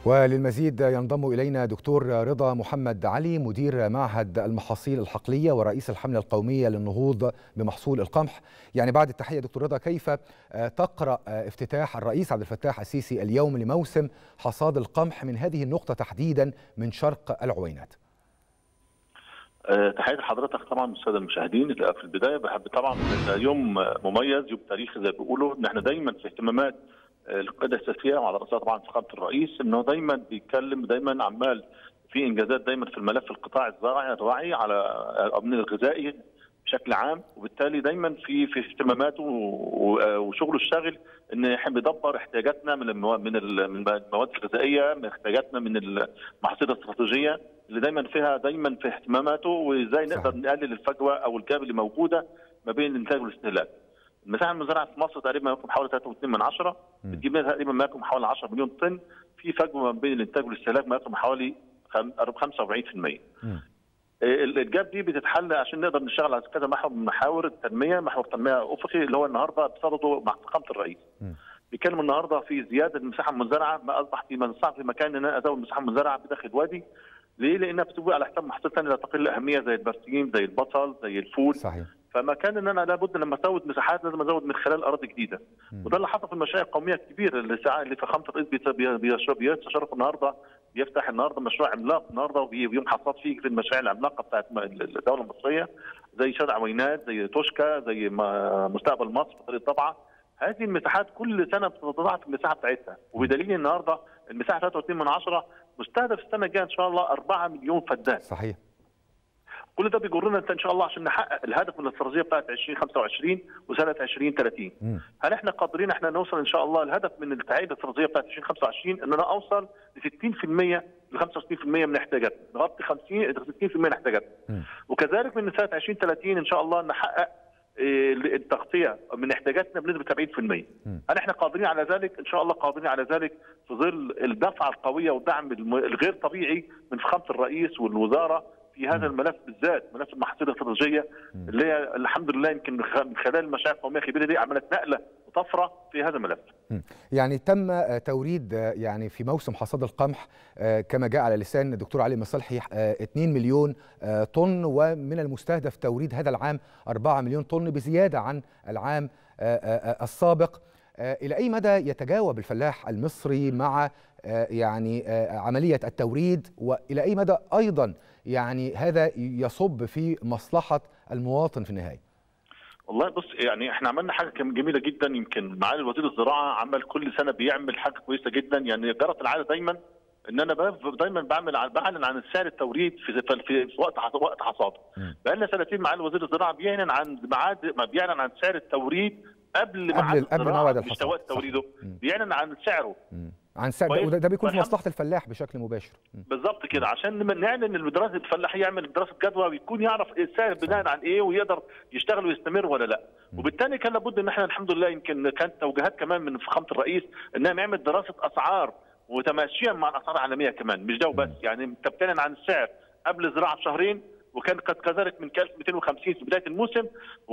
وللمزيد ينضم إلينا دكتور رضا محمد علي، مدير معهد المحاصيل الحقلية ورئيس الحملة القومية للنهوض بمحصول القمح. يعني بعد التحية دكتور رضا، كيف تقرأ افتتاح الرئيس عبد الفتاح السيسي اليوم لموسم حصاد القمح من هذه النقطة تحديدا من شرق العوينات؟ تحية لحضرتك طبعا والساده المشاهدين. في البدايه بحب طبعا يوم مميز، يوم تاريخي زي ما بيقولوا، ان احنا دايما في اهتمامات القياده السياسيه وعلى راسها طبعا فخامه الرئيس، انه دايما بيتكلم، دايما عمال في انجازات دايما في الملف القطاع الزراعي على الامن الغذائي بشكل عام، وبالتالي دايما في اهتماماته وشغله الشاغل ان احنا بندبر احتياجاتنا من المواد الغذائيه، من احتياجاتنا من المحاصيل الاستراتيجيه اللي دايما في اهتماماته، وازاي نقدر نقلل الفجوه او الجاب اللي موجوده ما بين الانتاج والاستهلاك. المساحه المزرعه في مصر تقريبا ما يقرب حوالي 3.2، بتجيب لنا تقريبا ما يقرب حوالي 10 مليون طن، في فجوه ما بين الانتاج والاستهلاك ما يقرب حوالي 45%. الجاب دي بتتحل عشان نقدر نشتغل على كذا محور من محاور التنميه، محور تنميه افقي اللي هو النهارده بصدده مع فخامه الرئيس. بيتكلم النهارده في زياده المساحه المزرعه، ما اصبح في مكان ان انا ازود المساحه المزرعه بداخل الوادي. ليه؟ لانها بتبقى على حساب محاصيل ثانيه لا تقل اهميه زي البرسيم، زي البصل، زي الفول. صحيح. فما كان ان انا لابد لما ازود مساحات لازم ازود من خلال اراضي جديده. وده اللي حصل في المشاريع القوميه الكبيره اللي فخامه الرئيس بيتشرف النهارده، بيفتح النهارده مشروع عملاق النهارده وبيوم حصاد فيه في المشاريع العملاقه بتاعت الدوله المصريه، زي شارع عوينات، زي توشكا، زي مستقبل مصر في طريق طبعا. هذه المساحات كل سنه بتتضاعف المساحه بتاعتها، وبدليل النهارده المساحه 3.2 مستهدف السنه الجايه ان شاء الله 4 مليون فدان. صحيح. كل ده بيجرنا ان شاء الله عشان نحقق الهدف من الاستراتيجيه بتاعت 2025 وسنه 2030. هل احنا قادرين احنا نوصل ان شاء الله الهدف من التعيين الاستراتيجيه بتاعت 2025 ان انا اوصل ل 60% ل 65% من احتياجاتنا، نغطي 60% من احتياجاتنا. وكذلك من سنه 2030 ان شاء الله نحقق التغطيه من احتياجاتنا بنسبه 70%. هل احنا قادرين على ذلك؟ ان شاء الله قادرين على ذلك في ظل الدفعه القويه والدعم الغير طبيعي من فخامه الرئيس والوزاره في هذا الملف بالذات، ملف المحاصيل الاستراتيجيه اللي هي الحمد لله يمكن من خلال المشاريع القوميه الكبيره دي عملت نقله وطفره في هذا الملف. يعني تم توريد يعني في موسم حصاد القمح كما جاء على لسان الدكتور علي مصلحي 2 مليون طن، ومن المستهدف توريد هذا العام 4 مليون طن بزياده عن العام السابق. إلى أي مدى يتجاوب الفلاح المصري مع يعني عملية التوريد، وإلى أي مدى أيضا يعني هذا يصب في مصلحة المواطن في النهاية؟ والله بص، يعني احنا عملنا حاجه جميله جدا، يمكن معالي وزير الزراعه عمل كل سنه بيعمل حاجه كويسه جدا. يعني جرت العاده دايما ان انا دايما بعلن عن سعر التوريد في وقت حصاده. بقالنا سنتين معالي وزير الزراعه بيعلن عن سعر التوريد قبل موعد الحصاد، وقت توريده بيعلن عن سعره. عن سعر، وده بيكون في مصلحه الفلاح بشكل مباشر. بالظبط كده، عشان نعلن الدراسه الفلاح يعمل دراسه جدوى ويكون يعرف السعر بناء عن ايه ويقدر يشتغل ويستمر ولا لا. وبالتالي كان لابد ان احنا الحمد لله يمكن كانت توجيهات كمان من فخامه الرئيس انها نعمل دراسه اسعار وتماشيا مع الاسعار العالميه كمان، مش ده وبس. يعني انت بتعلن عن السعر قبل الزراعه بشهرين، وكان قد كذلك من 1250 في بدايه الموسم،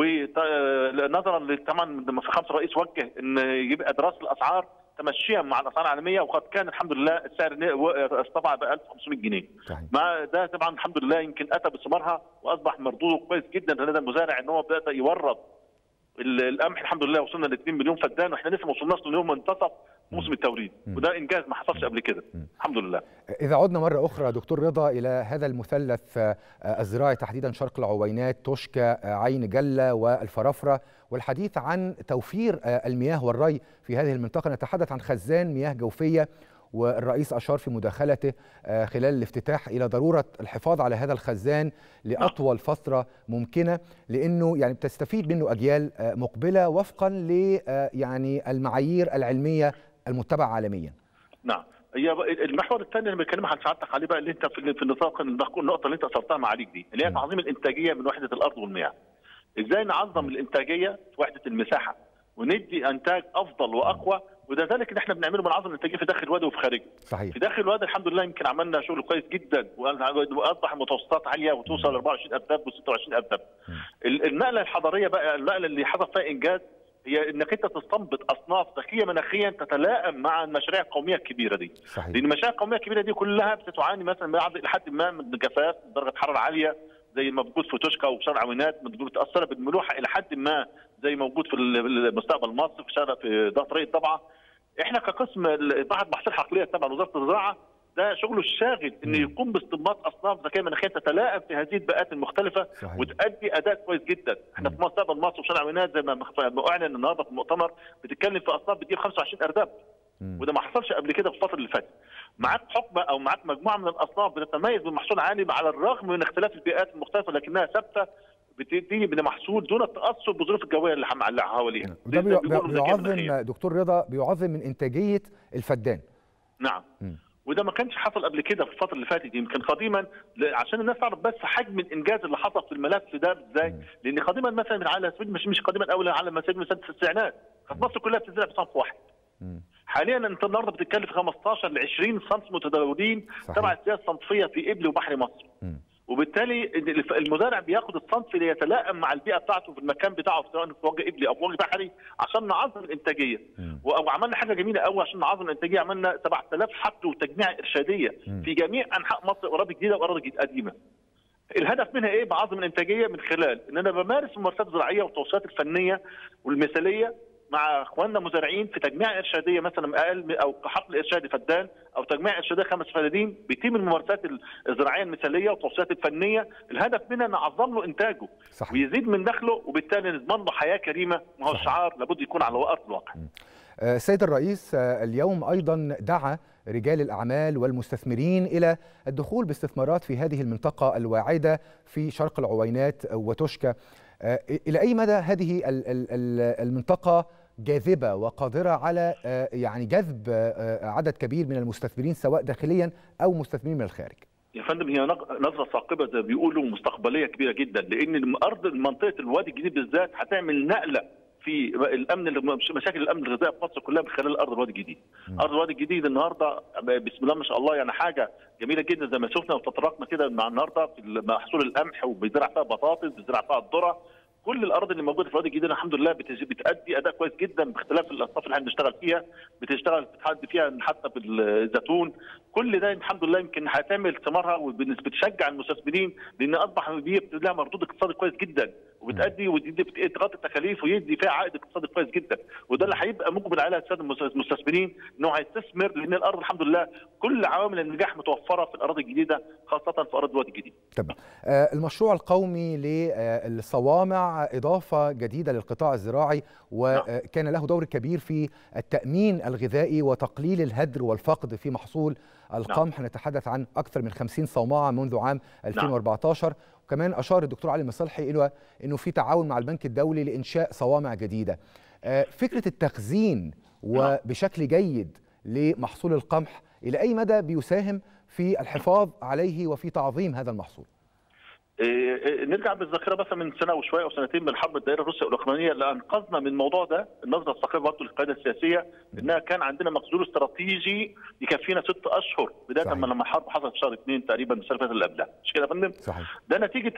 ونظرا طبعا فخامه الرئيس وجه ان يبقى دراسه الاسعار تمشيا مع الاسعار العالميه، وقد كان الحمد لله السعر استطاع ب 1500 جنيه. مع ده طبعا الحمد لله يمكن اتى بثمارها واصبح مردوده كويس جدا لدى المزارع، ان هو بدا يورد القمح. الحمد لله وصلنا ل 2 مليون فدان، واحنا لسه ما وصلناش ليوم منتصف موسم التوريد، وده انجاز ما حصلش قبل كده الحمد لله. اذا عدنا مره اخرى دكتور رضا الى هذا المثلث الزراعي تحديدا شرق العوينات، توشكا، عين جله والفرافره، والحديث عن توفير المياه والري في هذه المنطقه، نتحدث عن خزان مياه جوفيه، والرئيس أشار في مداخلته خلال الافتتاح إلى ضرورة الحفاظ على هذا الخزان لأطول فترة ممكنة، لأنه يعني بتستفيد منه أجيال مقبلة وفقا ل يعني المعايير العلمية المتبعة عالميا. نعم، هي المحور الثاني اللي بتكلم عن سعادتك عليه بقى، اللي انت في النطاق النقطة اللي انت اثرتها معاليك دي، اللي هي تعظيم الإنتاجية من وحدة الأرض والمياه. ازاي نعظم الإنتاجية في وحدة المساحة وندي إنتاج أفضل وأقوى، وده ذلك اللي احنا بنعمله بنعظم الانتاجيه في داخل الوادي وفي خارجه. صحيح. في داخل الوادي الحمد لله يمكن عملنا شغل كويس جدا، واصبح المتوسطات عاليه وتوصل ل 24 ارداب و26 ارداب. النقله الحضاريه بقى، النقله اللي حصل فيها انجاز، هي انك انت تستنبط اصناف ذكيه مناخيا تتلائم مع المشاريع القوميه الكبيره دي. صحيح. لان المشاريع القوميه الكبيره دي كلها بتعاني مثلا لحد ما من جفاف، من درجه حراره عاليه زي ما موجود في توشكا وشارع عوينات، متاثره بالملوحه الى حد ما زي موجود في المستقبل مصر في شارع في طريق طبعا. احنا كقسم معهد محاصيل حقليه تبع وزاره الزراعه ده شغله الشاغل انه يقوم باستنباط اصناف ذكيه مناخيه تتلائم في هذه البيئات المختلفه. صحيح. وتؤدي اداء كويس جدا. احنا في مستقبل مصر وشارع عوينات زي ما اعلن النهارده في المؤتمر بتتكلم في اصناف بتجيب 25 ارداب، وده ما حصلش قبل كده في الفتره اللي فاتت. معاك حقبه او معاك مجموعه من الاصناف بتتميز بمحصول عالي على الرغم من اختلاف البيئات المختلفه لكنها ثابته بتدي بمحصول دون التاثر بالظروف الجويه اللي حواليها. ده بيعظم دكتور رضا، بيعظم من انتاجيه الفدان. نعم. وده ما كانش حصل قبل كده في الفتره اللي فاتت. يمكن قديما عشان الناس تعرف بس حجم الانجاز اللي حصل في الملف ده ازاي، لان قديما مثلا على سبيل مش قديما قوي، على سبيل مثلا التسعينات كانت مصر كلها بتزرع بصنف واحد. حاليا انت النهارده بتتكلم في 15 ل 20 صنف متداولين تبع السياسه الصنفيه في ابل وبحر مصر. وبالتالي المزارع بياخد الصنف اللي يتلائم مع البيئه بتاعته في المكان بتاعه سواء في وجه ابلي او في وجه بحري عشان نعظم الانتاجيه. وعملنا حاجه جميله قوي عشان نعظم الانتاجيه، عملنا 7000 حقل وتجميع ارشاديه في جميع انحاء مصر، اراضي جديده واراضي قديمه. الهدف منها ايه؟ بعظم الانتاجيه من خلال ان انا بمارس الممارسات الزراعيه والتوصيات الفنيه والمثاليه مع اخواننا مزارعين في تجميع ارشاديه مثلا اقل او حقل ارشادي فدان او تجميع ارشاديه 5 فدادين بيتم الممارسات الزراعيه المثاليه والتوصيات الفنيه. الهدف منها نعظم له انتاجه. صحيح. ويزيد من دخله وبالتالي نضمن له حياه كريمه. ما هو الشعار لابد يكون على ارض الواقع. السيد الرئيس اليوم ايضا دعا رجال الاعمال والمستثمرين الى الدخول باستثمارات في هذه المنطقه الواعده في شرق العوينات وتوشكا. الى اي مدى هذه المنطقه جاذبه وقادره على يعني جذب عدد كبير من المستثمرين سواء داخليا او مستثمرين من الخارج؟ يا فندم هي نظره ثاقبه زي ما بيقولوا مستقبليه كبيره جدا، لان ارض منطقه الوادي الجديد بالذات هتعمل نقله في الامن، مشاكل الامن الغذائي في مصر كلها من خلال ارض الوادي الجديد. ارض الوادي الجديد النهارده بسم الله ما شاء الله يعني حاجه جميله جدا زي ما شفنا وتطرقنا كده مع النهارده في محصول القمح وبيزرع فيها بطاطس، بيزرع فيها الذره. كل الارض اللي موجوده في الوادي الجديد الحمد لله بتأدي اداء كويس جدا باختلاف الاصناف اللي احنا بنشتغل فيها، بتتحدى فيها حتى بالزيتون. كل ده الحمد لله يمكن هتعمل ثمارها وبتشجع المستثمرين لان اصبح لها مردود اقتصادي كويس جدا وبتأدي وتغطي التكاليف ويدي فيها عائد اقتصادي كويس جدا، وده اللي هيبقى مقبل عليها الساده المستثمرين انه هيستثمر لان الارض الحمد لله كل عوامل النجاح متوفره في الاراضي الجديده خاصه في ارض الوادي الجديد. تمام. المشروع القومي للصوامع اضافه جديده للقطاع الزراعي وكان له دور كبير في التامين الغذائي وتقليل الهدر والفقد في محصول القمح. نتحدث عن اكثر من 50 صومعه منذ عام 2014. وكمان اشار الدكتور علي مصلحي الى انه في تعاون مع البنك الدولي لانشاء صوامع جديده. فكره التخزين وبشكل جيد لمحصول القمح الى اي مدى بيساهم في الحفاظ عليه وفي تعظيم هذا المحصول؟ نرجع بالذاكره بس من سنه وشويه او سنتين من الحرب الدائره الروسيه والاوكرانيه اللي انقذنا من الموضوع ده. النظره الثاقبه برضه للقياده السياسيه انها كان عندنا مخزون استراتيجي يكفينا 6 اشهر بدايه من لما الحرب حصلت في شهر 2 تقريبا من السنه اللي قبلها، مش كده يا فندم؟ صحيح. ده نتيجه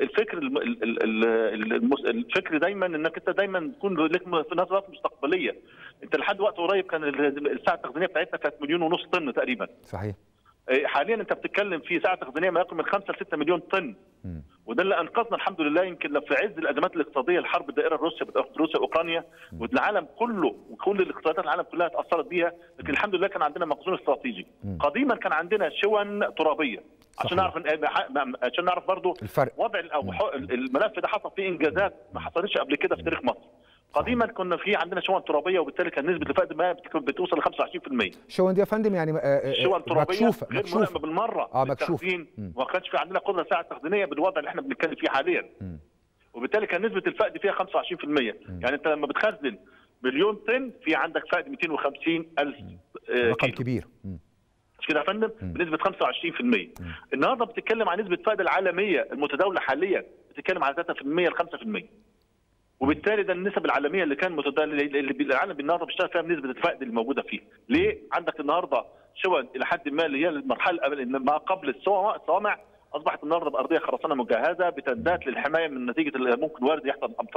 الفكر دايما انك انت دايما تكون لك نظرات مستقبليه. انت لحد وقت قريب كان الساعه التخزينيه بتاعتنا كانت 1.5 مليون طن تقريبا. صحيح. حاليا انت بتتكلم في ساعه تخزينيه ما يقرب من 5 ل 6 مليون طن. وده اللي انقذنا الحمد لله. يمكن في عز الازمات الاقتصاديه الحرب الدائره الروسيه واوكرانيا والعالم كله وكل الاقتصادات العالم كلها اتاثرت بيها، لكن الحمد لله كان عندنا مخزون استراتيجي. قديما كان عندنا شون ترابيه عشان نعرف برضه وضع الملف ده حصل فيه انجازات ما حصلتش قبل كده في تاريخ مصر. قديما كنا في عندنا شون ترابيه وبالتالي كان نسبه الفقد ما بتوصل ل 25%. شون دي يا فندم يعني شون ترابيه مكشوفه غير ملائمه بالمره مكشوفه. وما كانش في عندنا قدره ساعه تخزينيه بالوضع اللي احنا بنتكلم فيه حاليا. وبالتالي كان نسبه الفقد فيها 25%. يعني انت لما بتخزن مليون طن في عندك فقد 250,000 رقم كبير. مش كده يا فندم؟ بنسبه 25%. النهارده بتتكلم عن نسبه فقد العالميه المتداوله حاليا بتتكلم عن 3% ل 5%. وبالتالي ده النسب العالميه اللي كان اللي العالم النهارده بيشتغل فيها بنسبه الفقد اللي موجوده فيه. ليه؟ عندك النهارده شون الى حد ما اللي هي المرحله ما قبل الصوامع اصبحت النهارده بارضيه خرسانه مجهزه بتندات للحمايه من نتيجه ممكن وارد يحصل امطار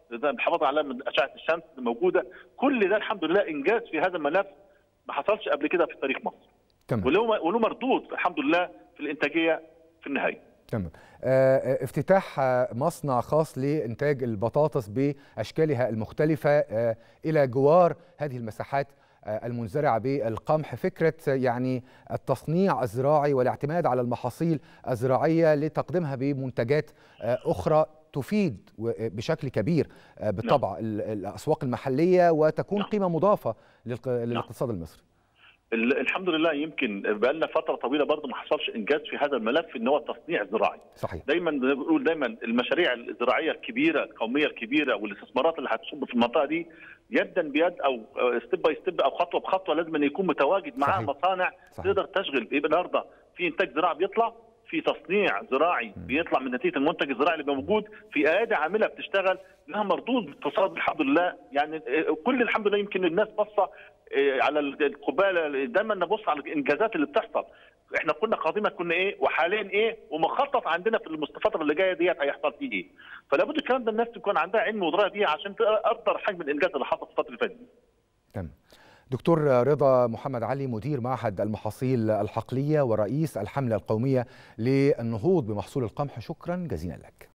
الحفاظ على من اشعه الشمس الموجوده، كل ده الحمد لله انجاز في هذا الملف ما حصلش قبل كده في تاريخ مصر. تمام. وله مردود الحمد لله في الانتاجيه في النهايه. تمام. افتتاح مصنع خاص لإنتاج البطاطس بأشكالها المختلفة إلى جوار هذه المساحات المنزرعة بالقمح، فكرة يعني التصنيع الزراعي والاعتماد على المحاصيل الزراعية لتقديمها بمنتجات أخرى تفيد بشكل كبير بالطبع الأسواق المحلية وتكون قيمة مضافة للاقتصاد المصري. الحمد لله يمكن بقى لنا فتره طويله برضه ما حصلش انجاز في هذا الملف ان هو التصنيع الزراعي. صحيح. دايما بنقول دايما المشاريع الزراعيه الكبيره القوميه الكبيره والاستثمارات اللي هتصب في المنطقه دي يدا بيد او ستيب باي ستيب او خطوه بخطوه لازم أن يكون متواجد معاه مصانع تقدر تشغل. يبقى النهارده في انتاج زراعي بيطلع، في تصنيع زراعي بيطلع من نتيجه المنتج الزراعي اللي موجود، في ايادي عامله بتشتغل لها مردود باقتصاد الحمد لله. يعني كل الحمد لله يمكن الناس بصه على القباله، دايما نبص على الانجازات اللي بتحصل. احنا كنا قادمه كنا ايه وحاليا ايه ومخطط عندنا في الفتره اللي جايه ديت هيحصل فيه ايه. فلا بد الكلام ده الناس تكون عندها علم ودرايه بيه عشان تقدر حجم الانجاز اللي حصل في الفتره اللي فاتت. تمام. دكتور رضا محمد علي، مدير معهد المحاصيل الحقلية ورئيس الحملة القومية للنهوض بمحصول القمح، شكرا جزيلا لك.